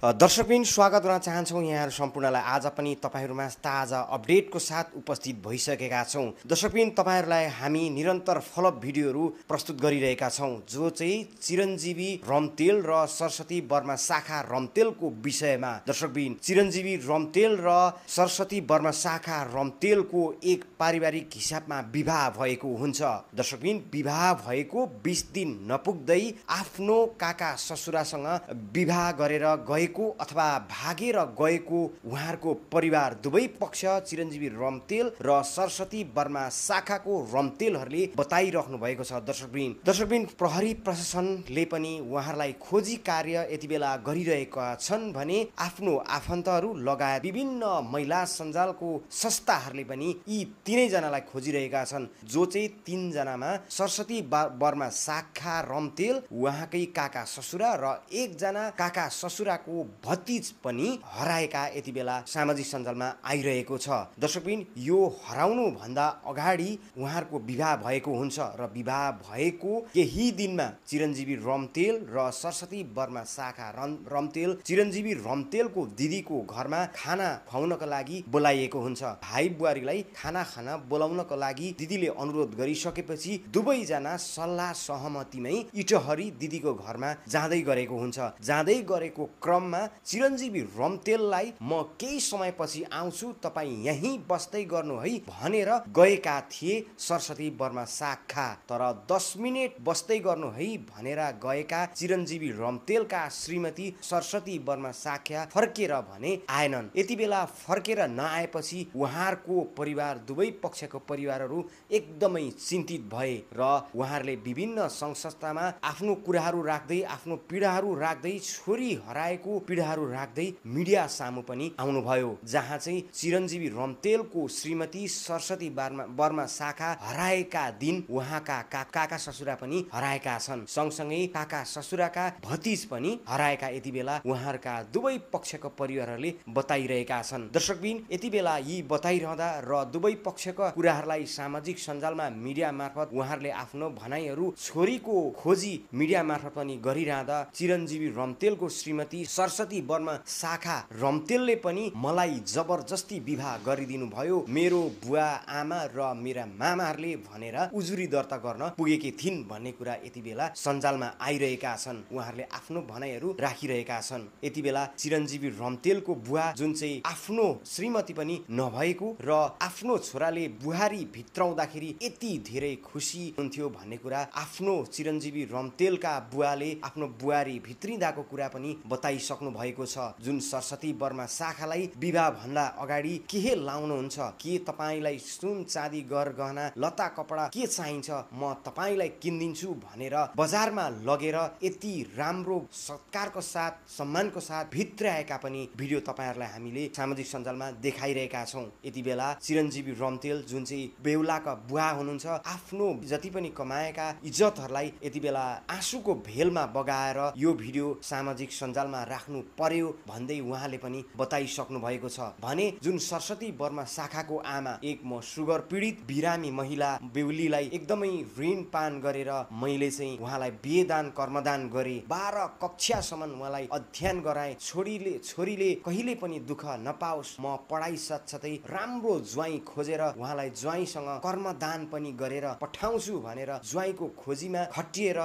दर्शकबिन स्वागत गर्न चाहन्छौँ यहाँहरू सम्पूर्णलाई। आज पनि तपाईँहरूमा ताजा अपडेटको साथ उपस्थित भइसकेका छौँ। दर्शकबिन तपाईँहरूलाई हामी निरन्तर फलोअप भिडियोहरू प्रस्तुत गरिरहेका छौँ, जो चाहिँ चिरञ्जीवी रम्तेल र सरस्वती वर्मा शाखा रम्तेलको विषयमा। दर्शकबिन, चिरञ्जीवी रम्तेल र सरस्वती वर्मा शाखा रम्तेलको एक पारिवारिक हिसाबमा विवाह भएको हुन्छ। दर्शकबिन, विवाह भएको 20 दिन नपुग्दै आफ्नो काका ससुरासँग विवाह गरेर गएको अथवा भागेर गएको उहाँहरूको परिवार दुवै पक्ष चिरञ्जीवी रम्तेल र सरस्वती वर्मा शाखाको रम्तेलहरूले बताइराख्नु भएको छ। दर्शकबिन, प्रहरी प्रशासनले पनि उहाँहरूलाई खोजी कार्य यति बेला गरिरहेका छन् भने आफ्नो आफन्तहरू लगायत विभिन्न महिला सञ्जालको संस्थाहरूले पनि यी तीनैजनालाई खोजिरहेका छन्, जो चाहिँ तीनजनामा सरस्वती वर्मा शाखा रम्तेल, उहाँकै काका ससुरा र एकजना काका ससुराको भतिज पनि हराएका यति बेला सामाजिक सञ्जालमा आइरहेको छ। दर्शकबिन, यो हराउनु भन्दा अगाडि उहाँहरूको विवाह भएको हुन्छ र विवाह भएको केही दिनमा चिरञ्जीवी रम्तेल र सरस्वती वर्मा शाखा रम्तेल चिरञ्जीवी रम्तेलको दिदीको घरमा खाना खुवाउनका लागि बोलाइएको हुन्छ। भाइ बुहारीलाई खाना खान बोलाउनको लागि दिदीले अनुरोध गरिसकेपछि दुवैजना सल्लाह सहमतिमै इटहरी दिदीको घरमा जाँदै गरेको हुन्छ। जाँदै गरेको क्रममा चिरञ्जीवी रम्तेललाई म केही समयपछि आउँछु, तपाईँ यहीँ बस्दै गर्नु है भनेर गएका थिए सरस्वती वर्मा शाखा। तर 10 मिनेट बस्दै गर्नु है भनेर गएका चिरञ्जीवी रम्तेलका श्रीमती सरस्वती वर्मा शाखा फर्केर भने आएनन्। यति बेला फर्केर नआएपछि उहाँहरूको परिवार, दुवै पक्षको परिवारहरू एकदमै चिन्तित भए र उहाँहरूले विभिन्न सङ्घ संस्थामा आफ्नो कुराहरू राख्दै, आफ्नो पीडाहरू राख्दै, छोरी हराएको पीडाहरू राख्दै मिडिया सामु पनि आउनुभयो, जहाँ चाहिँ चिरञ्जीवी रम्तेलको श्रीमती सरस्वती वर्मा शाखा हराएका दिन उहाँका काका ससुरा पनि हराएका छन्। सँगसँगै काका ससुराका भतिज पनि हराएका यति बेला उहाँहरूका दुवै पक्षको परिवारहरूले बताइरहेका छन्। दर्शकबिन, यति बेला यी बताइरहँदा र दुवै पक्षका कुराहरूलाई सामाजिक सञ्जालमा मिडिया मार्फत उहाँहरूले आफ्नो भनाइहरू, छोरीको खोजी मिडिया मार्फत पनि गरिरहँदा चिरञ्जीवी रम्तेलको श्रीमती सरस्वती वर्मा शाखा रम्तेलले पनि मलाई जबरजस्ती विवाह गरिदिनु भयो, मेरो बुवा आमा र मेरा मामाहरूले भनेर उजुरी दर्ता गर्न पुगेकी थिइन् भन्ने कुरा यति बेला सञ्जालमा आइरहेका छन्। उहाँहरूले आफ्नो भनाइहरू राखिरहेका छन्। यति बेला चिरञ्जीवी रम्तेलको बुवा, जुन चाहिँ आफ्नो श्रीमती पनि नभएको र आफ्नो छोराले बुहारी भित्राउँदाखेरि यति धेरै खुसी हुन्थ्यो भन्ने कुरा आफ्नो चिरञ्जीवी रम्तेलका बुवाले आफ्नो बुहारी भित्रिँदाको कुरा पनि बताइसक्नु भएको छ। जुन सरस्वती वर्मा शाखालाई विवाह भन्दा अगाडि के लाउनुहुन्छ, के तपाईँलाई सुन चाँदी गहना लत्ता कपडा के चाहिन्छ म तपाईँलाई किनिदिन्छु भनेर बजारमा लगेर यति राम्रो सत्कारको साथ, सम्मानको साथ भित्राएका पनि भिडियो तपाईँहरूलाई हामीले सामाजिक सञ्जालमा देखाइरहेका छौँ। यति बेला चिरञ्जीवी रम्तेल, जुन चाहिँ बेहुलाका बुवा हुनुहुन्छ, आफ्नो जति पनि कमाएका इज्जतहरूलाई यति बेला आँसुको भेलमा बगाएर यो भिडियो सामाजिक सञ्जालमा राख्नु पर्यो भन्दै उहाँले पनि बताइसक्नु भएको छ भने जुन सरस्वती वर्मा शाखाको आमा, एक म सुगर पीडित बिरामी महिला बेहुलीलाई एकदमै ऋण पान गरेर मैले चाहिँ उहाँलाई बिहेदान कर्मदान गरे, 12 कक्षासम्म उहाँलाई अध्ययन गराए, छोरीले कहिले पनि दुःख नपाओस्, म पढाइ साथसाथै राम्रो ज्वाइँ खोजेर उहाँलाई ज्वाइँसँग कर्मदान पनि गरेर पठाउँछु भनेर ज्वाइँको खोजीमा खटिएर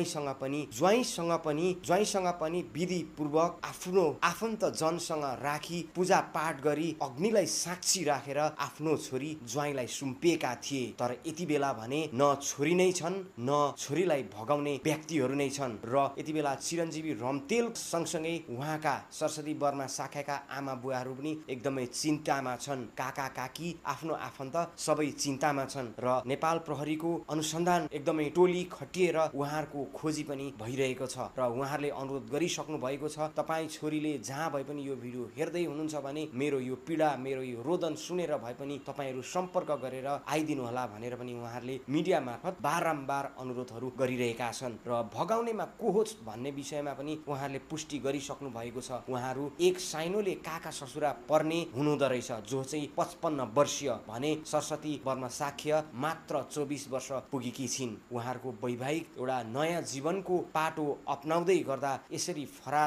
ज्वाइँसँग पनि विधि पूर्वक आफ्नो आफन्त जनसँग राखी पूजा पाठ गरी अग्निलाई साक्षी राखेर आफ्नो छोरी ज्वाइँलाई सुम्पिएका थिए। तर यति बेला भने न छोरी नै छन्, न छोरीलाई भगाउने व्यक्तिहरू नै छन् र यति बेला चिरञ्जीवी रम्तेल सँगसँगै उहाँका सरस्वती वर्मा शाखाका आमा बुवाहरू पनि एकदमै चिन्तामा छन्। काका काकी, आफ्नो आफन्त सबै चिन्तामा छन् र नेपाल प्रहरीको अनुसन्धान एकदमै टोली खटिएर उहाँहरूको खोजी पनि भइरहेको छ र उहाँहरूले अनुरोध गरिसक्नु भएको छ, तपाईँ छोरीले जहाँ भए पनि यो भिडियो हेर्दै हुनुहुन्छ भने मेरो यो पीडा, मेरो यो रोदन सुनेर भए पनि तपाईँहरू सम्पर्क गरेर आइदिनु होला भनेर पनि उहाँहरूले मिडिया मार्फत बारम्बार अनुरोधहरू गरिरहेका छन् र भगाउनेमा को होस् भन्ने विषयमा पनि उहाँहरूले पुष्टि गरिसक्नु भएको छ। उहाँहरू एक साइनोले काका ससुरा पर्ने हुनुहुँदो रहेछ, जो चाहिँ 55 वर्षीय भने सरस्वती वर्मा शाखा मात्र 24 वर्ष पुगेकी छिन्। उहाँहरूको वैवाहिक एउटा नयाँ जीवनको पाटो अपनाउँदै गर्दा यसरी फरार भएकी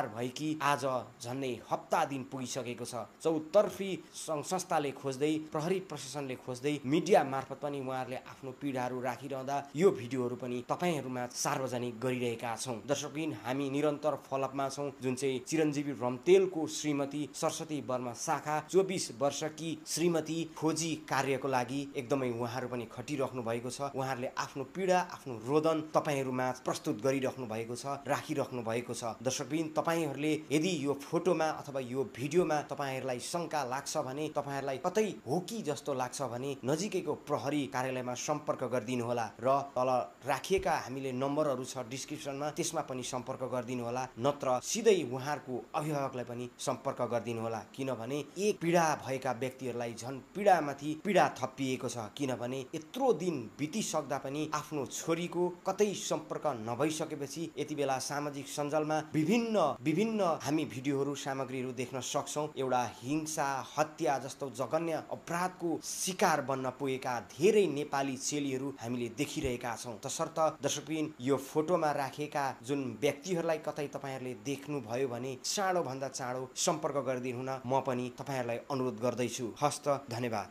दिनदेखि आज झन्डै हप्ता दिन पुगिसकेको छ। चौतर्फी सङ्घ संस्थाले खोज्दै, प्रहरी प्रशासनले खोज्दै, मिडिया मार्फत पनि उहाँहरूले आफ्नो पीडाहरू राखिरहँदा यो भिडियोहरू पनि तपाईँहरूमा सार्वजनिक गरिरहेका छौँ। दर्शकबिन, हामी निरन्तर फलोअपमा छौँ। जुन चाहिँ चिरञ्जीवी रम्तेलको श्रीमती सरस्वती वर्मा शाखा 24 वर्षकी श्रीमती खोजी कार्यको लागि एकदमै उहाँहरू पनि खटिराख्नु भएको छ। उहाँहरूले आफ्नो पीडा, आफ्नो रोदन तपाईँहरूमा प्रस्तुत गरिराख्नु भएको छ, राखिराख्नु भएको छ। दर्शकबिन, तपाईँहरूले यदि यो फोटोमा अथवा यो भिडियोमा तपाईँहरूलाई शङ्का लाग्छ भने, तपाईँहरूलाई कतै हो कि जस्तो लाग्छ भने नजिकैको प्रहरी कार्यालयमा सम्पर्क गरिदिनु होला र तल राखिएका हामीले नम्बरहरू छ डिस्क्रिप्सनमा, त्यसमा पनि सम्पर्क गरिदिनु होला, नत्र सिधै उहाँहरूको अभिभावकलाई पनि सम्पर्क गरिदिनु होला। किनभने एक पीडा भएका व्यक्तिहरूलाई झन् पीडामाथि पीडा थपिएको छ। किनभने यत्रो दिन बितिसक्दा पनि आफ्नो छोरीको कतै सम्पर्क नभइसकेपछि यति बेला सामाजिक सञ्जालमा विभिन्न हामी भिडियोहरू, सामग्रीहरू देख्न सक्छौँ। एउटा हिंसा, हत्या जस्तो जघन्य अपराधको शिकार बन्न पुगेका धेरै नेपाली चेलीहरू हामीले देखिरहेका छौँ। तसर्थ दर्शकबिन, यो फोटोमा राखेका जुन व्यक्तिहरूलाई कतै तपाईँहरूले देख्नुभयो भने चाँडोभन्दा चाँडो सम्पर्क गरिदिनु हुन म पनि तपाईँहरूलाई अनुरोध गर्दैछु। हस्त, धन्यवाद।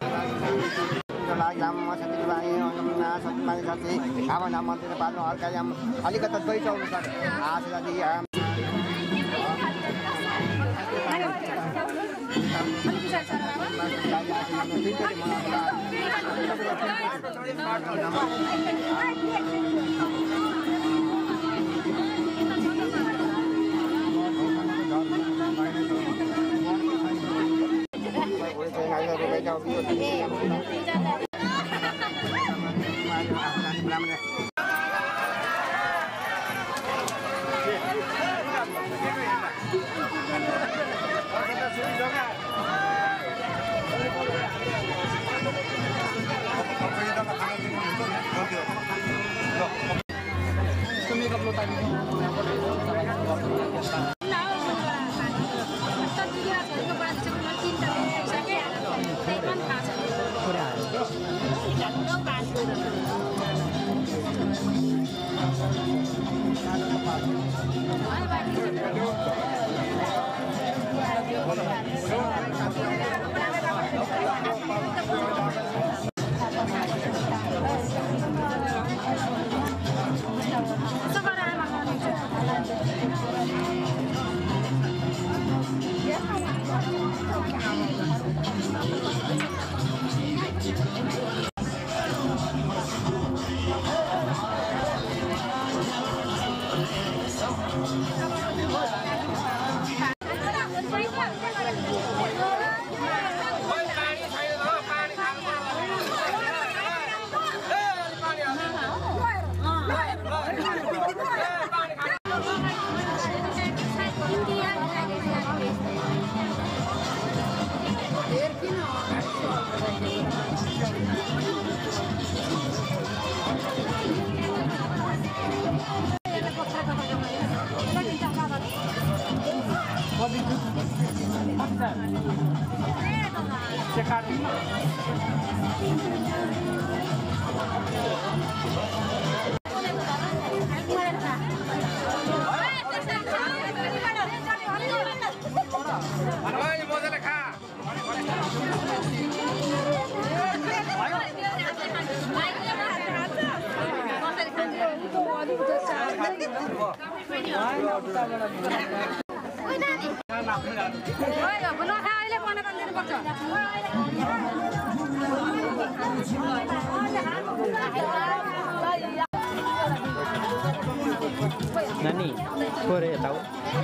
Nani, sore tahu?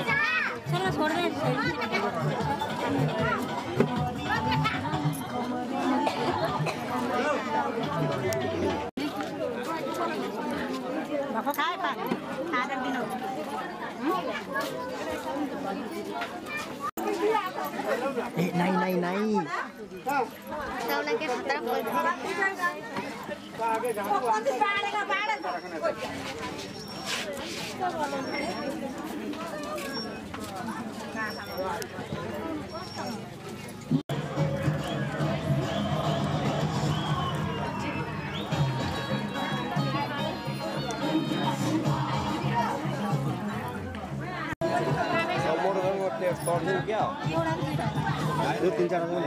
Sore sore. Bapak kaya pak, ada di mana? Naik. Tahu lagi sekarang तर्छु क्या एउटा कि दुईटा यो 3-4 जना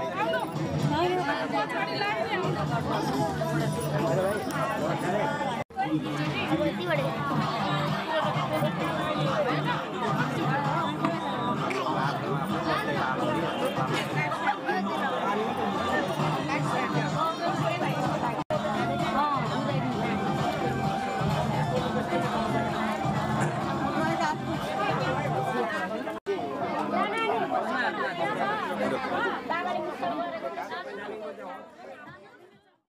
अब यतिबाट